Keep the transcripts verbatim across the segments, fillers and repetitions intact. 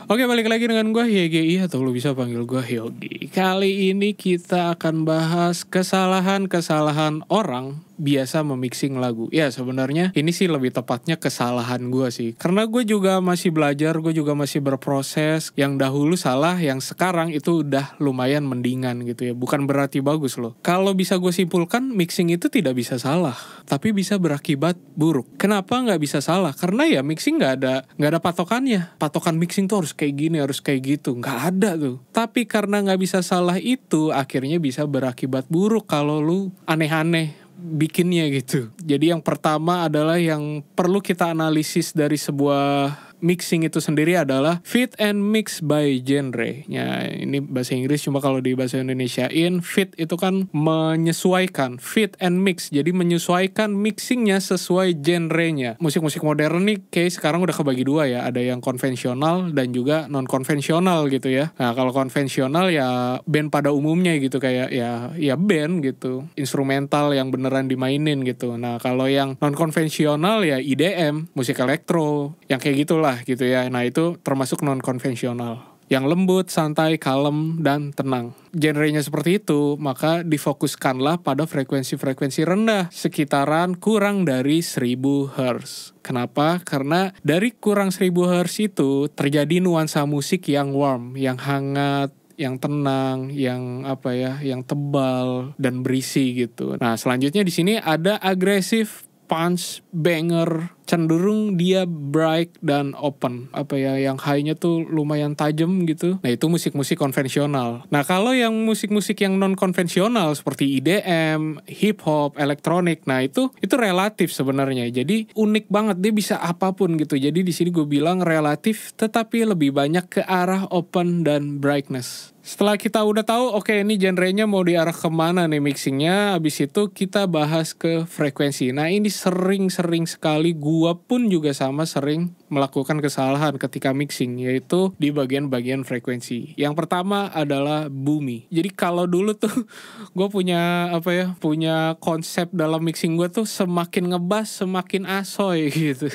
Oke, balik lagi dengan gue Y G I atau lu bisa panggil gue Yogi. Kali ini kita akan bahas kesalahan-kesalahan orang biasa memixing lagu. Ya sebenarnya ini sih lebih tepatnya kesalahan gue sih. Karena gue juga masih belajar, gue juga masih berproses. Yang dahulu salah, yang sekarang itu udah lumayan mendingan gitu ya. Bukan berarti bagus loh. Kalau bisa gue simpulkan, mixing itu tidak bisa salah, tapi bisa berakibat buruk. Kenapa nggak bisa salah? Karena ya mixing nggak ada nggak ada patokannya. Patokan mixing tuh harus kayak gini, harus kayak gitu. Nggak ada tuh. Tapi karena nggak bisa salah itu, akhirnya bisa berakibat buruk kalau lu aneh-aneh bikinnya gitu. Jadi yang pertama adalah yang perlu kita analisis dari sebuah mixing itu sendiri adalah fit and mix by genre. Ya, ini bahasa Inggris, cuma kalau di bahasa Indonesiain fit itu kan menyesuaikan, fit and mix. Jadi menyesuaikan mixingnya sesuai genrenya. Musik-musik modern nih kayak sekarang udah kebagi dua ya. Ada yang konvensional dan juga non konvensional gitu ya. Nah, kalau konvensional ya band pada umumnya gitu, kayak ya ya band gitu, instrumental yang beneran dimainin gitu. Nah, kalau yang non konvensional ya I D M, musik elektro, yang kayak gitulah gitu ya. Nah, itu termasuk non konvensional, yang lembut, santai, kalem, dan tenang. Genrenya seperti itu, maka difokuskanlah pada frekuensi-frekuensi rendah, sekitaran kurang dari seribu hertz. Kenapa? Karena dari kurang seribu hertz itu terjadi nuansa musik yang warm, yang hangat, yang tenang, yang apa ya, yang tebal dan berisi gitu. Nah, selanjutnya di sini ada agresif, punch, banger, cenderung dia bright dan open. Apa ya, yang high-nya tuh lumayan tajam gitu. Nah, itu musik-musik konvensional. Nah, kalau yang musik-musik yang non-konvensional seperti I D M, hip hop, elektronik, nah itu itu relatif sebenarnya. Jadi unik banget, dia bisa apapun gitu. Jadi di sini gue bilang relatif, tetapi lebih banyak ke arah open dan brightness. Setelah kita udah tahu, oke okay, ini genrenya mau diarah kemana nih mixingnya, abis itu kita bahas ke frekuensi. Nah, ini sering-sering sekali gua pun juga sama sering melakukan kesalahan ketika mixing, yaitu di bagian-bagian frekuensi. Yang pertama adalah boomy. Jadi kalau dulu tuh gue punya apa ya, punya konsep dalam mixing gue tuh semakin ngebass semakin asoy gitu.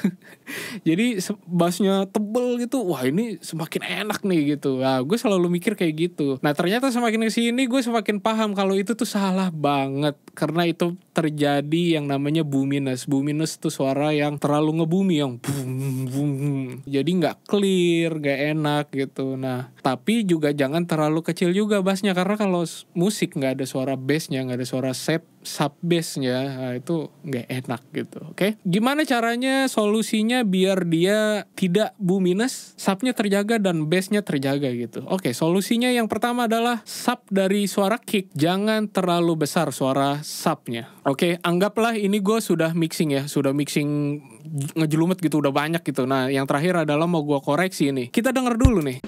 Jadi bassnya tebel gitu, wah ini semakin enak nih gitu. Nah, gue selalu mikir kayak gitu. Nah, ternyata semakin kesini gue semakin paham kalau itu tuh salah banget. Karena itu terjadi yang namanya boominess. Boominess tuh suara yang terlalu ngebumi, yang boom, boom. Jadi gak clear, gak enak gitu. Nah, tapi juga jangan terlalu kecil juga bassnya. Karena kalau musik gak ada suara bassnya, gak ada suara sub, sub bassnya, nah itu gak enak gitu. Oke, okay? Gimana caranya solusinya biar dia tidak boominess, subnya terjaga dan bassnya terjaga gitu. Oke, okay, solusinya yang pertama adalah sub dari suara kick jangan terlalu besar suara subnya. Oke, okay, anggaplah ini gue sudah mixing ya, sudah mixing ngejelumet gitu, udah banyak gitu. Nah, yang terakhir adalah mau gue koreksi nih. Kita denger dulu nih.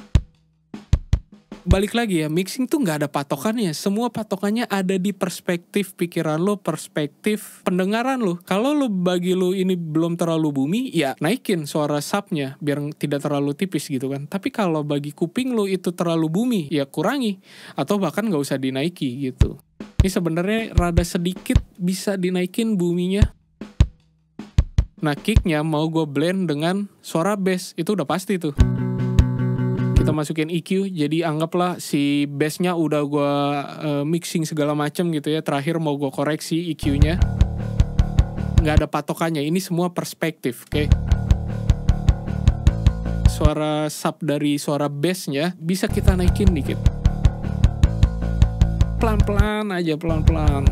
Balik lagi ya, mixing tuh gak ada patokannya. Semua patokannya ada di perspektif pikiran lo, perspektif pendengaran lo. Kalau lo bagi lo ini belum terlalu bumi, ya naikin suara subnya biar tidak terlalu tipis gitu kan. Tapi kalau bagi kuping lo itu terlalu bumi, ya kurangi. Atau bahkan gak usah dinaiki gitu. Ini sebenarnya rada sedikit bisa dinaikin buminya. Nah, kicknya mau gue blend dengan suara bass, itu udah pasti tuh. Kita masukin E Q, jadi anggaplah si bassnya udah gue uh, mixing segala macam gitu ya. Terakhir mau gue koreksi E Q-nya. Nggak ada patokannya, ini semua perspektif, oke? Okay? Suara sub dari suara bassnya bisa kita naikin dikit. Pelan-pelan aja, pelan-pelan.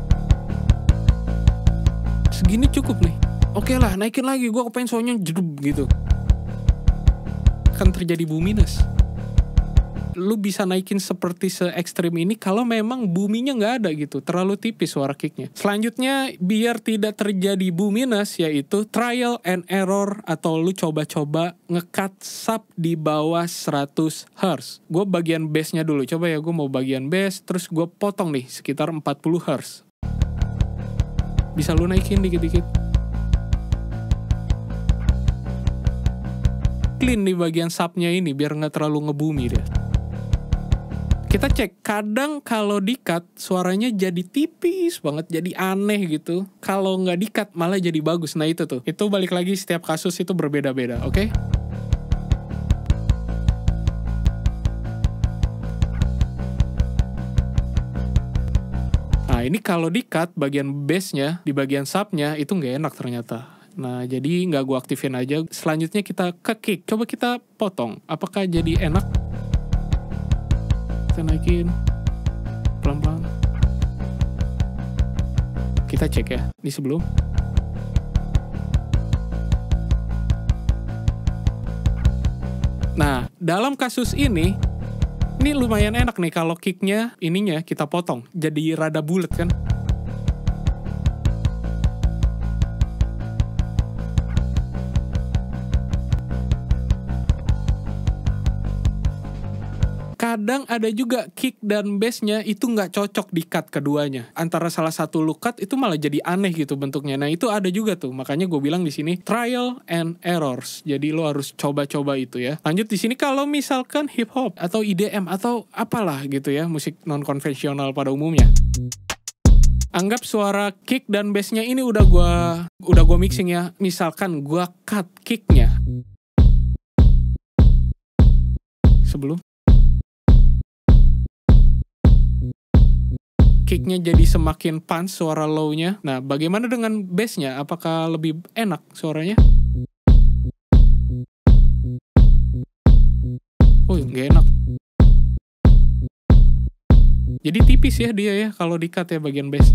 Segini cukup nih. Oke lah, naikin lagi. Gue kepengen soalnya jedub gitu. Kan terjadi boominess. Lu bisa naikin seperti se-ekstrim ini kalau memang boominya nggak ada gitu, terlalu tipis suara kicknya. Selanjutnya, biar tidak terjadi boominess, yaitu trial and error, atau lu coba-coba ngekat sub di bawah seratus hertz. Gue bagian bassnya dulu, coba ya, gue mau bagian bass, terus gue potong nih sekitar empat puluh hertz. Bisa lu naikin dikit-dikit. Clean di bagian subnya ini biar nggak terlalu ngebumi dia. Kita cek, kadang kalau di-cut suaranya jadi tipis banget, jadi aneh gitu. Kalau nggak di-cut malah jadi bagus. Nah itu tuh, itu balik lagi setiap kasus itu berbeda-beda, oke? Okay? ini kalau di cut bagian bassnya, di bagian subnya itu nggak enak ternyata. Nah jadi nggak gue aktifin aja. Selanjutnya kita ke kick. Coba kita potong. Apakah jadi enak? Kita naikin pelan-pelan. Kita cek ya di sebelum. Nah dalam kasus ini, ini lumayan enak nih kalau kicknya ininya kita potong. Jadi rada bulat kan. Kadang ada juga kick dan bassnya itu nggak cocok di cut keduanya. Antara salah satu lu cut itu malah jadi aneh gitu bentuknya. Nah itu ada juga tuh. Makanya gue bilang di sini trial and errors. Jadi lo harus coba-coba itu ya. Lanjut di sini kalau misalkan hip hop atau I D M atau apalah gitu ya, musik non konvensional pada umumnya. Anggap suara kick dan bassnya ini udah gue udah gue mixing ya. Misalkan gue cut kicknya sebelum kicknya jadi semakin punch suara low-nya. Nah, bagaimana dengan bass-nya? Apakah lebih enak suaranya? Oh, nggak enak. Jadi tipis ya dia ya kalau di-cut ya bagian bass.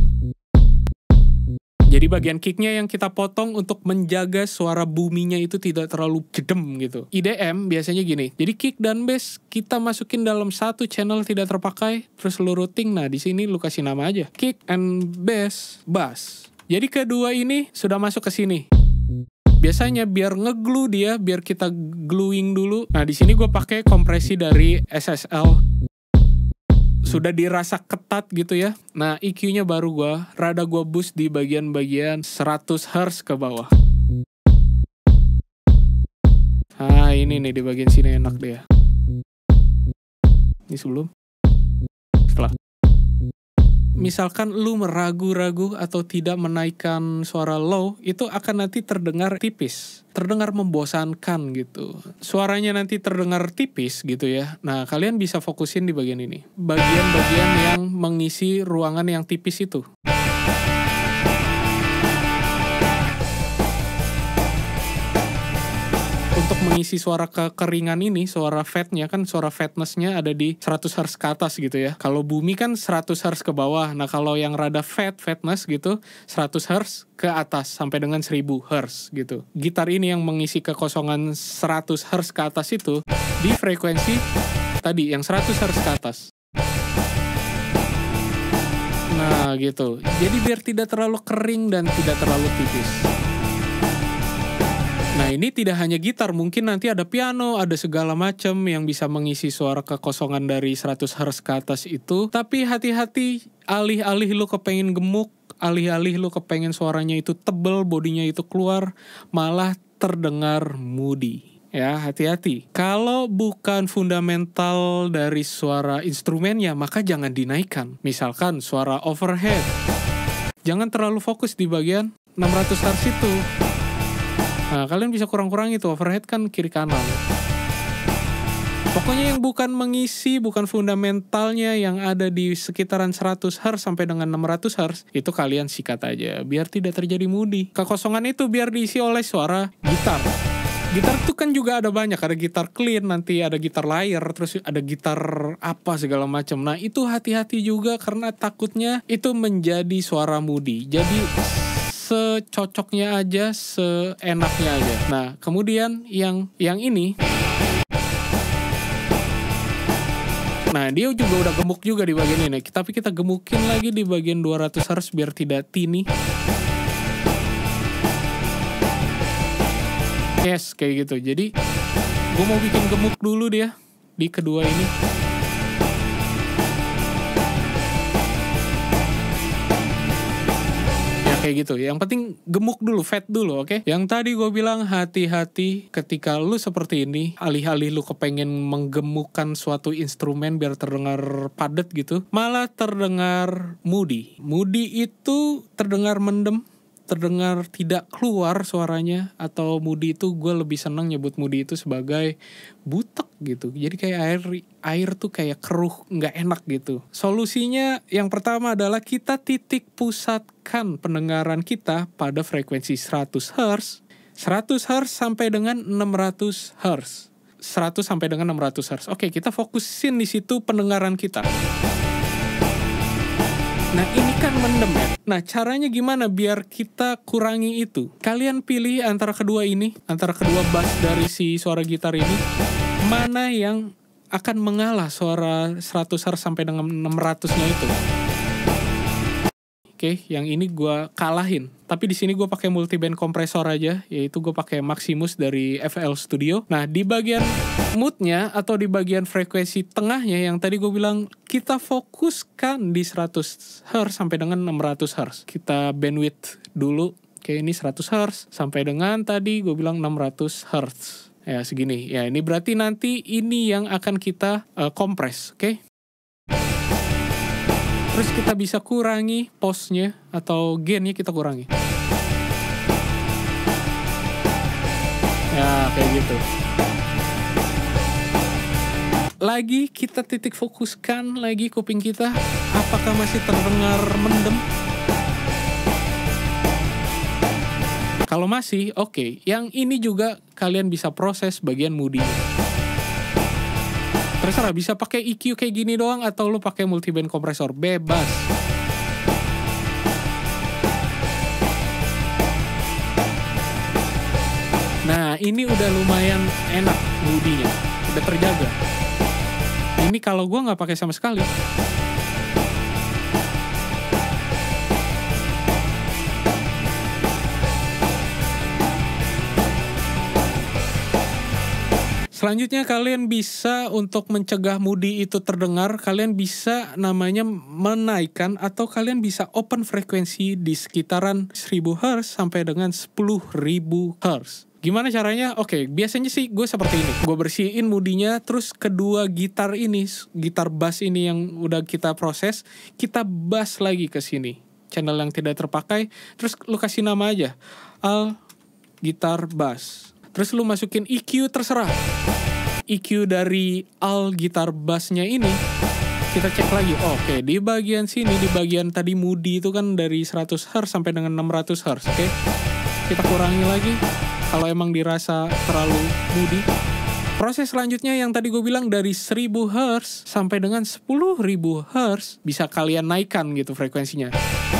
Jadi bagian kicknya yang kita potong untuk menjaga suara boominya itu tidak terlalu jedem gitu. I D M biasanya gini. Jadi kick dan bass kita masukin dalam satu channel tidak terpakai, terus lu routing. Nah di sini lu kasih nama aja kick and bass bass. Jadi kedua ini sudah masuk ke sini. Biasanya biar nge-glue dia, biar kita gluing dulu. Nah di sini gue pakai kompresi dari S S L. Sudah dirasa ketat gitu ya. Nah E Q-nya baru gue rada gue boost di bagian-bagian seratus hertz ke bawah. Nah ini nih di bagian sini enak deh ya. Ini sebelum setelah. Misalkan lu meragu-ragu atau tidak menaikkan suara low, itu akan nanti terdengar tipis, terdengar membosankan gitu. Suaranya nanti terdengar tipis gitu ya. Nah, kalian bisa fokusin di bagian ini. Bagian-bagian yang mengisi ruangan yang tipis itu. Untuk mengisi suara kekeringan ini, suara fatnya kan, suara fatness-nya ada di seratus hertz ke atas gitu ya. Kalau bumi kan seratus hertz ke bawah. Nah kalau yang rada fat, fatness gitu, seratus hertz ke atas sampai dengan seribu hertz gitu. Gitar ini yang mengisi kekosongan seratus hertz ke atas itu di frekuensi tadi yang seratus hertz ke atas. Nah gitu. Jadi biar tidak terlalu kering dan tidak terlalu tipis. Nah ini tidak hanya gitar, mungkin nanti ada piano, ada segala macam yang bisa mengisi suara kekosongan dari seratus hertz ke atas itu. Tapi hati-hati, alih-alih lu kepengen gemuk, alih-alih lu kepengen suaranya itu tebel, bodinya itu keluar, malah terdengar moody. Ya hati-hati. Kalau bukan fundamental dari suara instrumennya, maka jangan dinaikkan. Misalkan suara overhead, jangan terlalu fokus di bagian enam ratus hertz itu. Nah, kalian bisa kurang-kurang itu, overhead kan kiri kanan. Pokoknya yang bukan mengisi, bukan fundamentalnya yang ada di sekitaran seratus hertz sampai dengan enam ratus hertz, itu kalian sikat aja, biar tidak terjadi moody. Kekosongan itu biar diisi oleh suara gitar. Gitar itu kan juga ada banyak, ada gitar clean, nanti ada gitar layer, terus ada gitar apa segala macam. Nah, itu hati-hati juga karena takutnya itu menjadi suara moody. Jadi secocoknya aja, seenaknya aja. Nah, kemudian yang yang ini, nah dia juga udah gemuk juga di bagian ini. Tapi kita gemukin lagi di bagian dua ratus hertz biar tidak tini. Yes, kayak gitu. Jadi, gue mau bikin gemuk dulu dia di kedua ini. Kayak gitu, yang penting gemuk dulu, fat dulu, oke? Okay? Yang tadi gue bilang hati-hati ketika lu seperti ini, alih-alih lu kepengen menggemukkan suatu instrumen biar terdengar padat gitu, malah terdengar moody. Moody itu terdengar mendem, terdengar tidak keluar suaranya, atau moody itu gue lebih senang nyebut moody itu sebagai butek gitu. Jadi kayak air air tuh kayak keruh, nggak enak gitu. Solusinya yang pertama adalah kita titik pusatkan pendengaran kita pada frekuensi seratus hertz, seratus hertz sampai dengan enam ratus hertz. seratus sampai dengan enam ratus hertz. Oke, kita fokusin di situ pendengaran kita. Nah ini kan mendem ya. Nah caranya gimana biar kita kurangi itu? Kalian pilih antara kedua ini, antara kedua bass dari si suara gitar ini, mana yang akan mengalah suara seratus hertz sampai dengan enam ratus-nya itu. Oke, yang ini gue kalahin. Tapi di sini gue pakai multiband kompresor aja, yaitu gue pakai Maximus dari F L Studio. Nah, di bagian moodnya atau di bagian frekuensi tengahnya yang tadi gue bilang, kita fokuskan di seratus hertz sampai dengan enam ratus hertz. Kita bandwidth dulu, kayak ini seratus hertz sampai dengan tadi gue bilang enam ratus hertz. Ya, segini. Ya, ini berarti nanti ini yang akan kita uh, kompres, oke? Okay? Terus kita bisa kurangi pause-nya atau gain-nya kita kurangi. Ya, kayak gitu. Lagi kita titik fokuskan lagi kuping kita. Apakah masih terdengar mendem? Kalau masih, oke. Okay. Yang ini juga kalian bisa proses bagian moody. Terserah, bisa pakai E Q kayak gini doang atau lu pakai multiband kompresor, bebas. Nah, ini udah lumayan enak moodinya, udah terjaga. Ini kalau gua nggak pakai sama sekali. Selanjutnya kalian bisa untuk mencegah moody itu terdengar, kalian bisa namanya menaikkan atau kalian bisa open frekuensi di sekitaran seribu hertz sampai dengan sepuluh ribu hertz. Gimana caranya? Oke, biasanya sih gue seperti ini. Gue bersihin moodinya, terus kedua gitar ini, gitar bass ini yang udah kita proses, kita bass lagi ke sini. Channel yang tidak terpakai, terus lu kasih nama aja, Al Gitar Bass. Terus lu masukin E Q, terserah. E Q dari Al Gitar Bass-nya ini, kita cek lagi. Oh, oke, okay. Di bagian sini, di bagian tadi moody itu kan dari seratus hertz sampai dengan enam ratus hertz. Oke, okay? Kita kurangi lagi. Kalau emang dirasa terlalu moody. Proses selanjutnya yang tadi gue bilang dari seribu hertz sampai dengan sepuluh ribu hertz, bisa kalian naikkan gitu frekuensinya.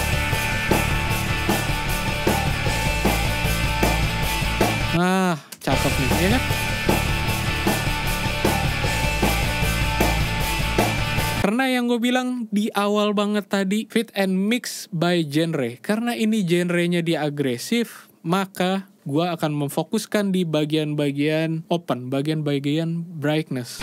Ah, cakep nih, ya kan? Karena yang gue bilang di awal banget tadi, fit and mix by genre. Karena ini genrenya dia agresif, maka gue akan memfokuskan di bagian-bagian open, bagian-bagian brightness.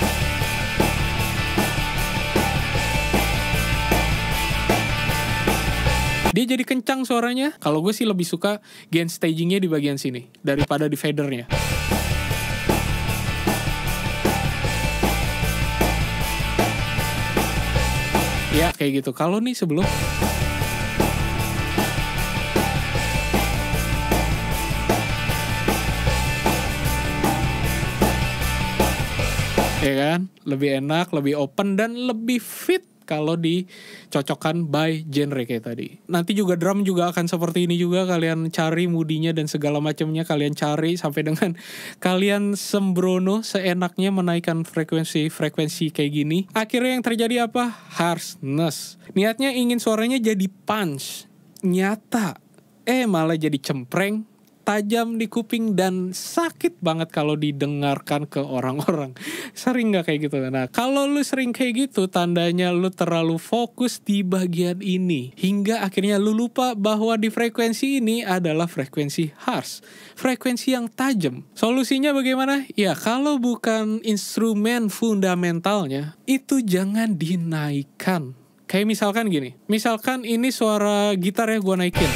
Dia jadi kencang suaranya. Kalau gue sih lebih suka gain stagingnya di bagian sini daripada di fadernya. Ya kayak gitu. Kalau nih sebelum ya kan, lebih enak, lebih open dan lebih fit kalau dicocokkan by genre kayak tadi. Nanti juga drum juga akan seperti ini juga, kalian cari moodinya dan segala macamnya kalian cari sampai dengan kalian sembrono seenaknya menaikkan frekuensi-frekuensi kayak gini. Akhirnya yang terjadi apa? Harshness. Niatnya ingin suaranya jadi punch, nyata. Eh malah jadi cempreng, tajam di kuping dan sakit banget kalau didengarkan ke orang-orang. Sering gak kayak gitu? Nah, kalau lu sering kayak gitu, tandanya lu terlalu fokus di bagian ini. Hingga akhirnya lu lupa bahwa di frekuensi ini adalah frekuensi harsh. Frekuensi yang tajam. Solusinya bagaimana? Ya, kalau bukan instrumen fundamentalnya, itu jangan dinaikkan. Kayak misalkan gini. Misalkan ini suara gitar ya gue naikin.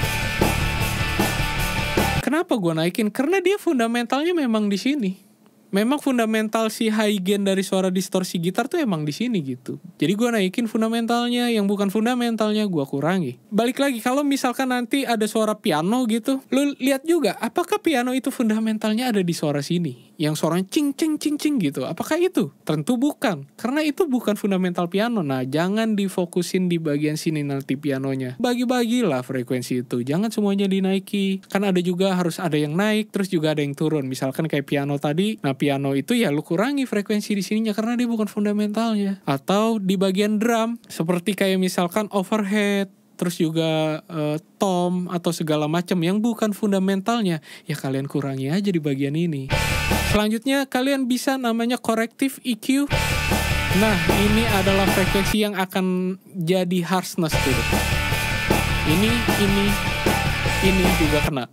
Kenapa gue naikin? Karena dia fundamentalnya memang di sini. memang fundamental si high gain dari suara distorsi gitar tuh emang di sini gitu. Jadi gue naikin fundamentalnya, yang bukan fundamentalnya gue kurangi. Balik lagi, kalau misalkan nanti ada suara piano gitu, lu lihat juga apakah piano itu fundamentalnya ada di suara sini, yang suaranya cing cing cing cing gitu. Apakah itu? Tentu bukan, karena itu bukan fundamental piano. Nah, jangan difokusin di bagian sini nanti pianonya. Bagi-bagilah frekuensi itu, jangan semuanya dinaiki. Kan ada juga harus ada yang naik, terus juga ada yang turun. Misalkan kayak piano tadi, nah piano itu ya lu kurangi frekuensi di sininya karena dia bukan fundamentalnya. Atau di bagian drum, seperti kayak misalkan overhead, terus juga uh, tom atau segala macam yang bukan fundamentalnya, ya kalian kurangi aja di bagian ini. Selanjutnya kalian bisa namanya corrective E Q. Nah, ini adalah frekuensi yang akan jadi harshness tuh. Ini, ini, ini juga kena.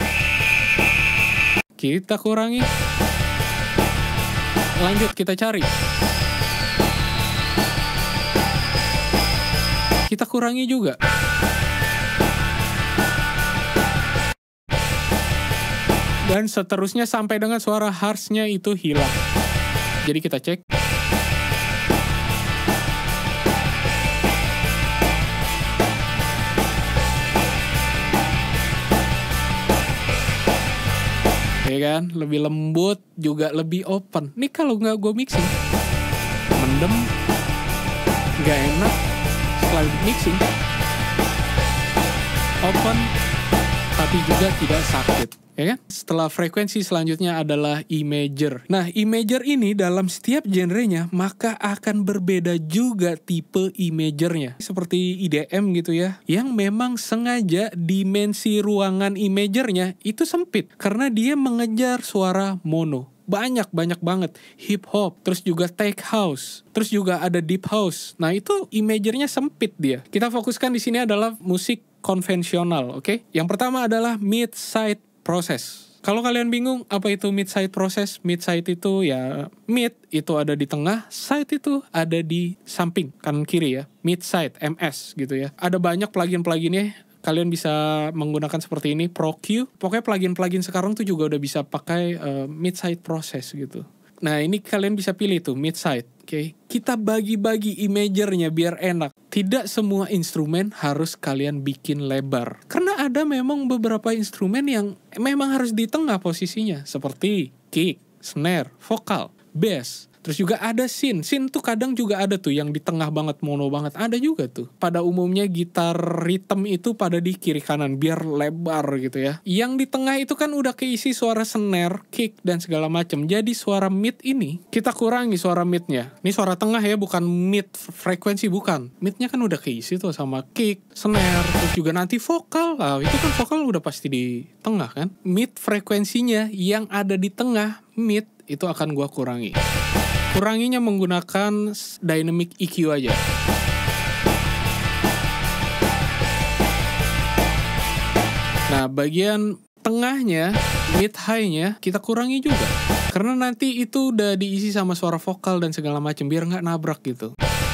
Kita kurangi. Lanjut kita cari. Kita kurangi juga. Dan seterusnya sampai dengan suara harshnya itu hilang. Jadi kita cek. Ya kan, lebih lembut, juga lebih open. Nih kalau nggak gue mixing, mendem, nggak enak. Setelah mixing, open, tapi juga tidak sakit. Ya kan? Setelah frekuensi selanjutnya adalah E major. Nah, E major ini dalam setiap genrenya maka akan berbeda juga tipe E majornya. Seperti E D M gitu ya, yang memang sengaja dimensi ruangan E majornya itu sempit karena dia mengejar suara mono. Banyak-banyak banget. Hip hop, terus juga tech house, terus juga ada deep house. Nah, itu E majornya sempit dia. Kita fokuskan di sini adalah musik konvensional, oke? Okay? Yang pertama adalah mid-side process. Kalau kalian bingung apa itu mid-side process, mid-side itu ya mid itu ada di tengah, side itu ada di samping kanan kiri ya. Mid-side, M S gitu ya. Ada banyak plugin-pluginnya. Kalian bisa menggunakan seperti ini, Pro Q. Pokoknya plugin-plugin sekarang tuh juga udah bisa pakai uh, mid-side process gitu. Nah, ini kalian bisa pilih tuh mid-side, oke? Okay? Kita bagi-bagi E majornya biar enak. Tidak semua instrumen harus kalian bikin lebar. Karena ada memang beberapa instrumen yang memang harus di tengah posisinya. Seperti kick, snare, vokal, bass. Terus juga ada synth. Synth tuh kadang juga ada tuh yang di tengah banget, mono banget. Ada juga tuh. Pada umumnya gitar rhythm itu pada di kiri kanan biar lebar gitu ya. Yang di tengah itu kan udah keisi suara snare, kick, dan segala macam. Jadi suara mid ini kita kurangi suara midnya. Ini suara tengah ya, bukan mid frekuensi, bukan. Midnya kan udah keisi tuh sama kick, snare, terus juga nanti vokal. Nah, itu kan vokal udah pasti di tengah kan. Mid frekuensinya yang ada di tengah, mid, itu akan gua kurangi. Kuranginya menggunakan dynamic E Q aja. Nah, bagian tengahnya, mid high-nya kita kurangi juga. Karena nanti itu udah diisi sama suara vokal dan segala macam biar nggak nabrak gitu.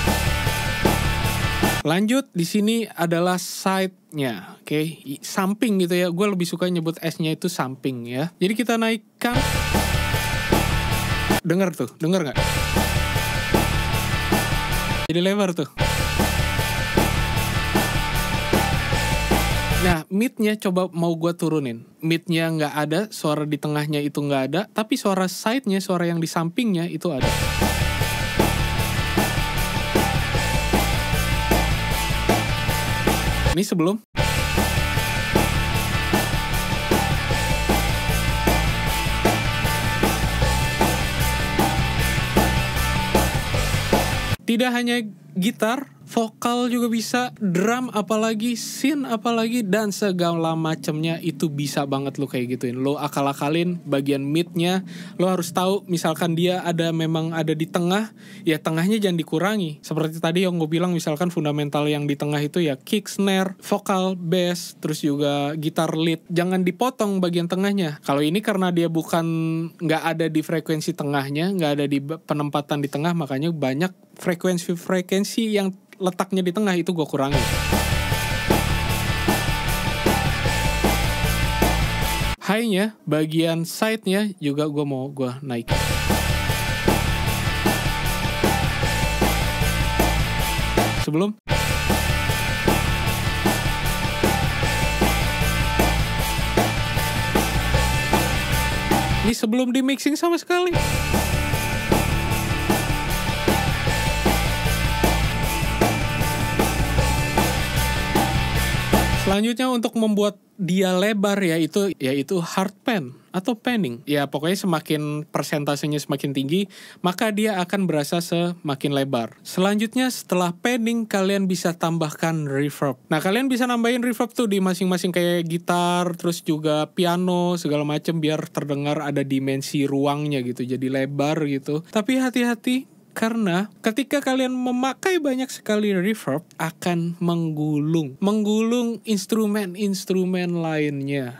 Lanjut, di sini adalah side-nya, oke, okay? Samping gitu ya. Gue lebih suka nyebut S-nya itu samping ya. Jadi kita naikkan. Dengar tuh, dengar nggak? Jadi lebar tuh. Nah, mid-nya coba mau gue turunin. Mid-nya nggak ada, suara di tengahnya itu nggak ada, tapi suara side-nya, suara yang di sampingnya itu ada. Ini sebelum. Tidak hanya gitar, vokal juga bisa, drum apalagi, synth apalagi, dan segala macamnya itu bisa banget lo kayak gituin. Lo akal-akalin bagian midnya, lo harus tahu misalkan dia ada memang ada di tengah, ya tengahnya jangan dikurangi. Seperti tadi yang gue bilang, misalkan fundamental yang di tengah itu ya kick, snare, vokal, bass, terus juga gitar lead. Jangan dipotong bagian tengahnya. Kalau ini karena dia bukan nggak ada di frekuensi tengahnya, nggak ada di penempatan di tengah, makanya banyak frekuensi-frekuensi yang letaknya di tengah itu gue kurangi. High-nya, bagian side-nya juga gue mau gue naikin. sebelum ini sebelum di mixing sama sekali. Selanjutnya untuk membuat dia lebar yaitu yaitu hard pan atau panning. Ya pokoknya semakin persentasenya semakin tinggi, maka dia akan berasa semakin lebar. Selanjutnya setelah panning kalian bisa tambahkan reverb. Nah, kalian bisa nambahin reverb tuh di masing-masing kayak gitar, terus juga piano, segala macam biar terdengar ada dimensi ruangnya gitu, jadi lebar gitu. Tapi hati-hati, karena ketika kalian memakai banyak sekali reverb akan menggulung, menggulung instrumen-instrumen lainnya.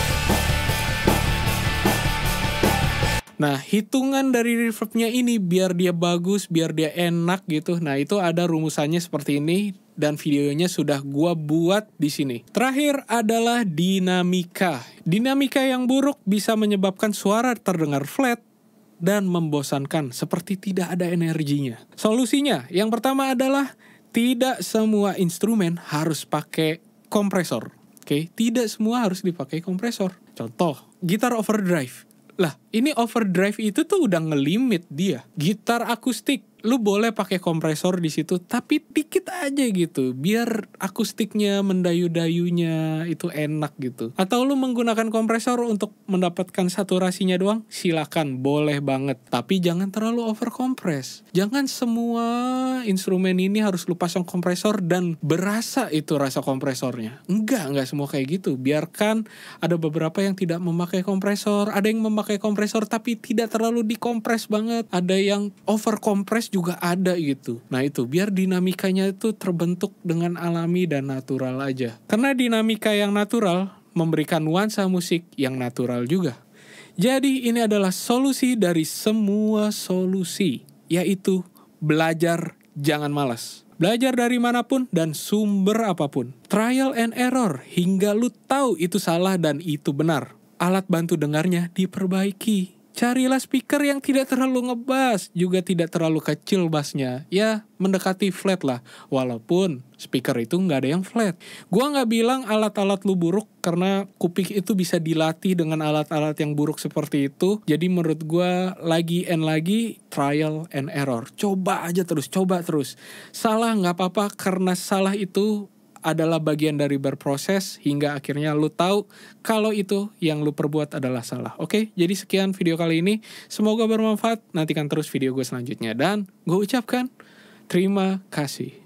Nah, hitungan dari reverbnya ini biar dia bagus, biar dia enak gitu. Nah, itu ada rumusannya seperti ini dan videonya sudah gua buat di sini. Terakhir adalah dinamika. Dinamika yang buruk bisa menyebabkan suara terdengar flat dan membosankan, seperti tidak ada energinya. Solusinya, yang pertama adalah tidak semua instrumen harus pakai kompresor. Oke, okay? Tidak semua harus dipakai kompresor. Contoh, gitar overdrive. Lah, ini overdrive itu tuh udah ngelimit dia. Gitar akustik, lu boleh pakai kompresor di situ, tapi dikit aja gitu, biar akustiknya mendayu-dayunya itu enak gitu. Atau lu menggunakan kompresor untuk mendapatkan saturasinya doang, silakan, boleh banget. Tapi jangan terlalu overkompres. Jangan semua instrumen ini harus lu pasang kompresor dan berasa itu rasa kompresornya. Enggak, enggak semua kayak gitu. Biarkan ada beberapa yang tidak memakai kompresor, ada yang memakai kompresor tapi tidak terlalu dikompres banget, ada yang overkompres juga ada gitu. Nah itu biar dinamikanya itu terbentuk dengan alami dan natural aja. Karena dinamika yang natural memberikan nuansa musik yang natural juga. Jadi ini adalah solusi dari semua solusi, yaitu belajar jangan malas. Belajar dari manapun dan sumber apapun. Trial and error hingga lu tahu itu salah dan itu benar. Alat bantu dengarnya diperbaiki. Carilah speaker yang tidak terlalu ngebas, juga tidak terlalu kecil bassnya. Ya, mendekati flat lah. Walaupun speaker itu nggak ada yang flat. Gua nggak bilang alat-alat lu buruk, karena kuping itu bisa dilatih dengan alat-alat yang buruk seperti itu. Jadi menurut gua lagi and lagi trial and error. Coba aja terus, coba terus. Salah nggak apa-apa, karena salah itu adalah bagian dari berproses hingga akhirnya lu tahu kalau itu yang lu perbuat adalah salah. Oke, jadi sekian video kali ini. Semoga bermanfaat. Nantikan terus video gue selanjutnya. Dan gue ucapkan terima kasih.